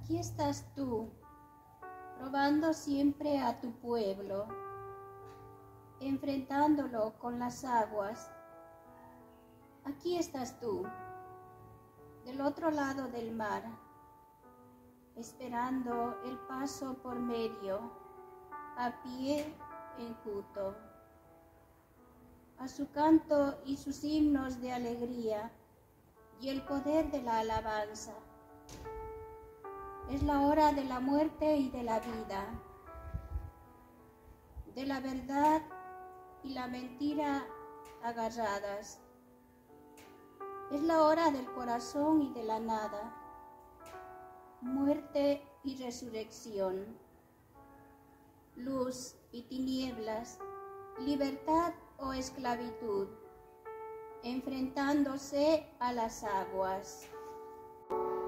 Aquí estás tú, probando siempre a tu pueblo, enfrentándolo con las aguas. Aquí estás tú, del otro lado del mar, esperando el paso por medio, a pie enjuto. A su canto y sus himnos de alegría y el poder de la alabanza. Es la hora de la muerte y de la vida, de la verdad y la mentira agarradas. Es la hora del corazón y de la nada, muerte y resurrección, luz y tinieblas, libertad o esclavitud, enfrentándose a las aguas.